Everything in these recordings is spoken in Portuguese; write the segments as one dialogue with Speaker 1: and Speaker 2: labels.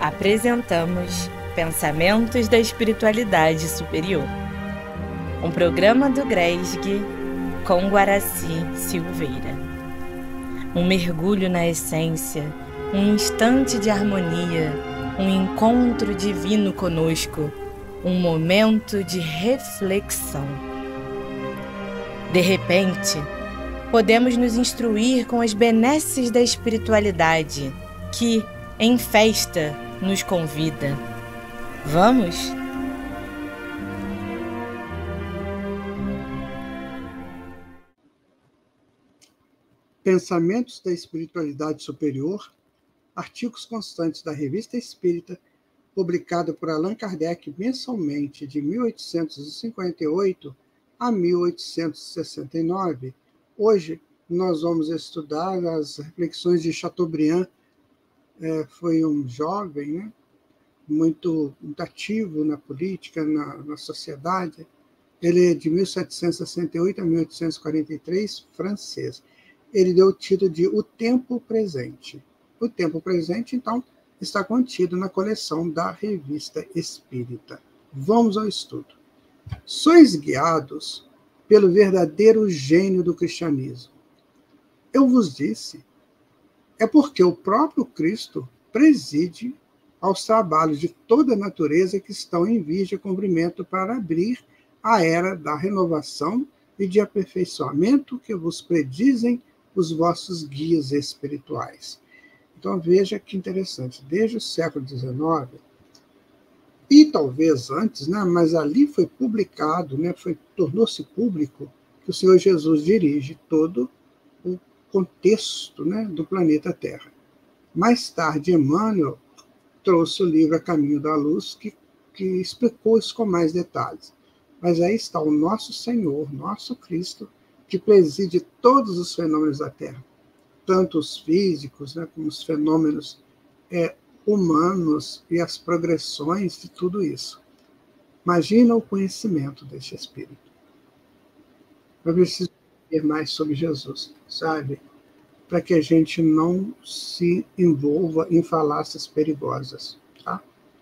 Speaker 1: Apresentamos Pensamentos da Espiritualidade Superior, um programa do GRESG com Guaraci Silveira. Um mergulho na essência, um instante de harmonia, um encontro divino conosco, um momento de reflexão. De repente, podemos nos instruir com as benesses da espiritualidade que, em festa, nos convida. Vamos?
Speaker 2: Pensamentos da Espiritualidade Superior, artigos constantes da Revista Espírita, publicado por Allan Kardec mensalmente de 1858 a 1869. Hoje, nós vamos estudar as reflexões de Chateaubriand. Foi um jovem, né, muito ativo na política, na sociedade. Ele é de 1768 a 1843, francês. Ele deu o título de O Tempo Presente. O Tempo Presente, então, está contido na coleção da Revista Espírita. Vamos ao estudo. Sois guiados pelo verdadeiro gênio do cristianismo. Eu vos disse, é porque o próprio Cristo preside aos trabalhos de toda a natureza que estão em vias de cumprimento para abrir a era da renovação e de aperfeiçoamento que vos predizem os vossos guias espirituais. Então veja que interessante, desde o século XIX, e talvez antes, né, mas ali foi publicado, né, tornou-se público que o Senhor Jesus dirige todo o contexto, né, do planeta Terra. Mais tarde, Emmanuel trouxe o livro A Caminho da Luz, que explicou isso com mais detalhes. Mas aí está o nosso Senhor, nosso Cristo, que preside todos os fenômenos da Terra, tanto os físicos, né, como os fenômenos humanos e as progressões de tudo isso. Imagina o conhecimento deste Espírito. Eu preciso saber mais sobre Jesus, sabe? Para que a gente não se envolva em falácias perigosas. Tá?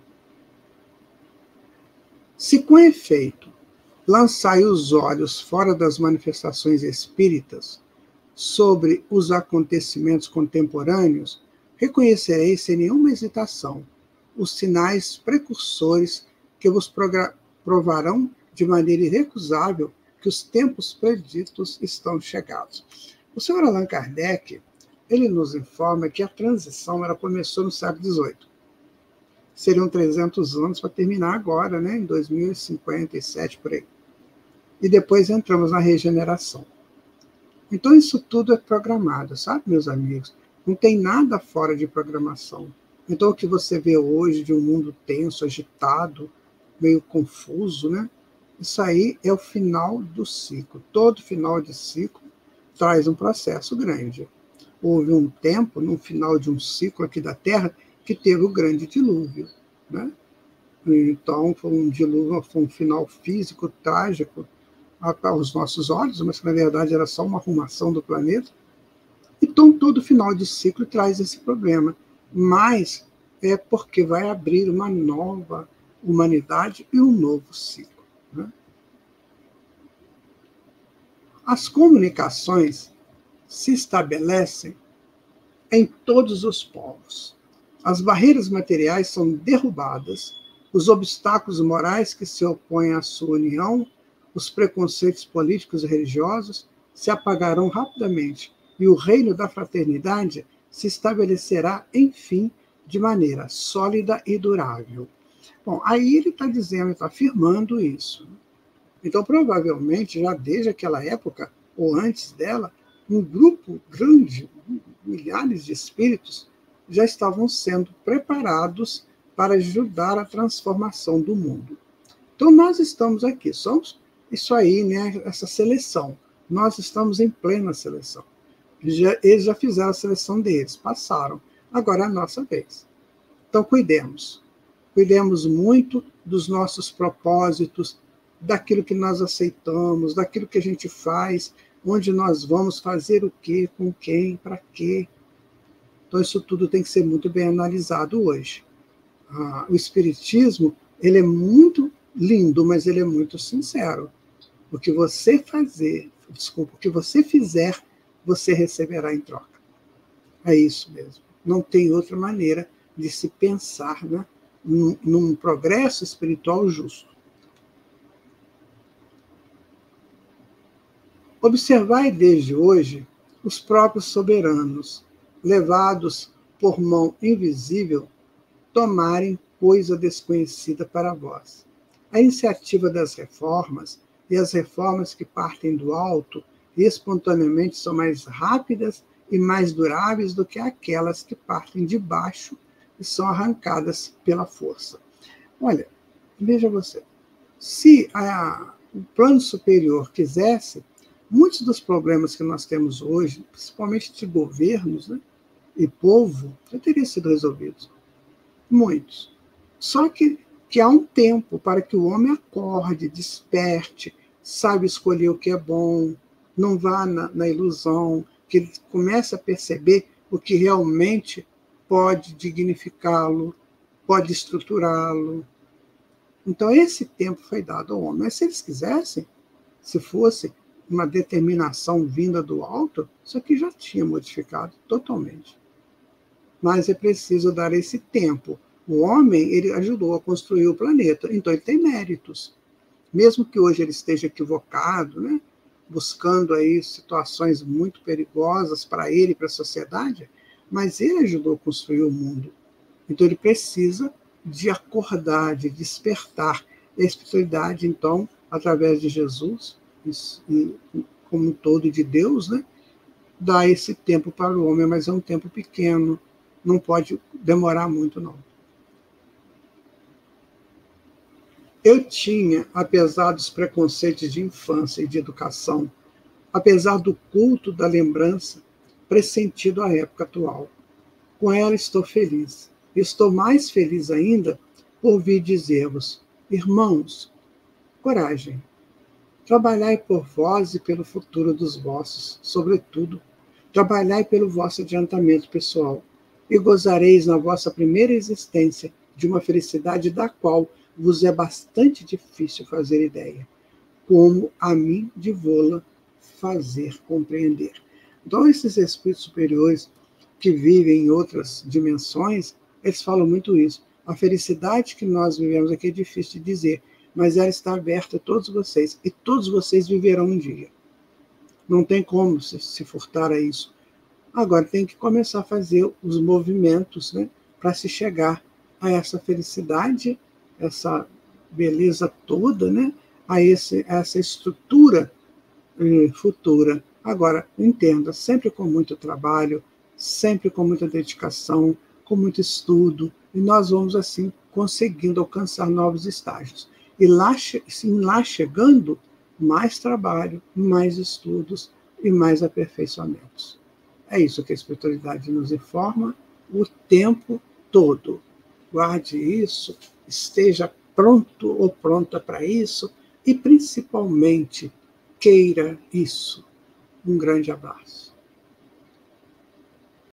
Speaker 2: Se com efeito lançai os olhos fora das manifestações espíritas sobre os acontecimentos contemporâneos, reconhecereis sem nenhuma hesitação os sinais precursores que vos provarão de maneira irrecusável que os tempos preditos estão chegados. O senhor Allan Kardec, ele nos informa que a transição ela começou no século XVIII. Seriam 300 anos para terminar agora, né, em 2057, por aí. E depois entramos na regeneração. Então isso tudo é programado, sabe, meus amigos? Não tem nada fora de programação. Então o que você vê hoje de um mundo tenso, agitado, meio confuso, né? Isso aí é o final do ciclo. Todo final de ciclo traz um processo grande. Houve um tempo, no final de um ciclo aqui da Terra, que teve o grande dilúvio, né? Então, foi um dilúvio, foi um final físico trágico aos nossos olhos, mas que, na verdade, era só uma arrumação do planeta. Então, todo final de ciclo traz esse problema. Mas é porque vai abrir uma nova humanidade e um novo ciclo, né? As comunicações se estabelecem em todos os povos. As barreiras materiais são derrubadas, os obstáculos morais que se opõem à sua união, os preconceitos políticos e religiosos se apagarão rapidamente e o reino da fraternidade se estabelecerá, enfim, de maneira sólida e durável. Bom, aí ele está dizendo, está afirmando isso. Então, provavelmente, já desde aquela época, ou antes dela, um grupo grande, milhares de espíritos, já estavam sendo preparados para ajudar a transformação do mundo. Então, nós estamos aqui, somos isso aí, né, essa seleção. Nós estamos em plena seleção. Eles já fizeram a seleção deles, passaram. Agora é a nossa vez. Então, cuidemos. Cuidemos muito dos nossos propósitos, daquilo que nós aceitamos, daquilo que a gente faz, onde nós vamos fazer o quê, com quem, para quê. Então, isso tudo tem que ser muito bem analisado hoje. o espiritismo, ele é muito lindo, mas ele é muito sincero. O que você fizer, você receberá em troca. É isso mesmo. Não tem outra maneira de se pensar, né, num progresso espiritual justo. Observai desde hoje os próprios soberanos, levados por mão invisível, tomarem coisa desconhecida para vós. A iniciativa das reformas e as reformas que partem do alto espontaneamente são mais rápidas e mais duráveis do que aquelas que partem de baixo e são arrancadas pela força. Olha, veja você, se o plano superior quisesse, muitos dos problemas que nós temos hoje, principalmente de governos, né, e povo, já teriam sido resolvidos. Muitos. Só que há um tempo para que o homem acorde, desperte, saiba escolher o que é bom, não vá na ilusão, que ele comece a perceber o que realmente pode dignificá-lo, pode estruturá-lo. Então, esse tempo foi dado ao homem. Mas se eles quisessem, se fosse uma determinação vinda do alto, isso aqui já tinha modificado totalmente. Mas é preciso dar esse tempo. O homem, ele ajudou a construir o planeta, então ele tem méritos. Mesmo que hoje ele esteja equivocado, né, buscando aí situações muito perigosas para ele e para a sociedade, mas ele ajudou a construir o mundo. Então ele precisa de acordar, de despertar. E a espiritualidade, então, através de Jesus, e como um todo de Deus, né, dá esse tempo para o homem, mas é um tempo pequeno, não pode demorar muito, não. Eu tinha, apesar dos preconceitos de infância e de educação, apesar do culto da lembrança, pressentido a época atual. Com ela estou feliz. Estou mais feliz ainda por vir dizer-vos, irmãos, coragem. Trabalhai por vós e pelo futuro dos vossos, sobretudo. Trabalhai pelo vosso adiantamento pessoal, e gozareis na vossa primeira existência de uma felicidade da qual vos é bastante difícil fazer ideia, como a mim de vô-la fazer compreender. Então, esses espíritos superiores que vivem em outras dimensões, eles falam muito isso. A felicidade que nós vivemos aqui é difícil de dizer, mas ela está aberta a todos vocês, e todos vocês viverão um dia. Não tem como se furtar a isso. Agora tem que começar a fazer os movimentos, né, para se chegar a essa felicidade, essa beleza toda, né, a essa estrutura futura. Agora, entenda, sempre com muito trabalho, sempre com muita dedicação, com muito estudo, e nós vamos, assim, conseguindo alcançar novos estágios. E lá chegando, mais trabalho, mais estudos e mais aperfeiçoamentos. É isso que a espiritualidade nos informa o tempo todo. Guarde isso, esteja pronto ou pronta para isso e, principalmente, queira isso. Um grande abraço.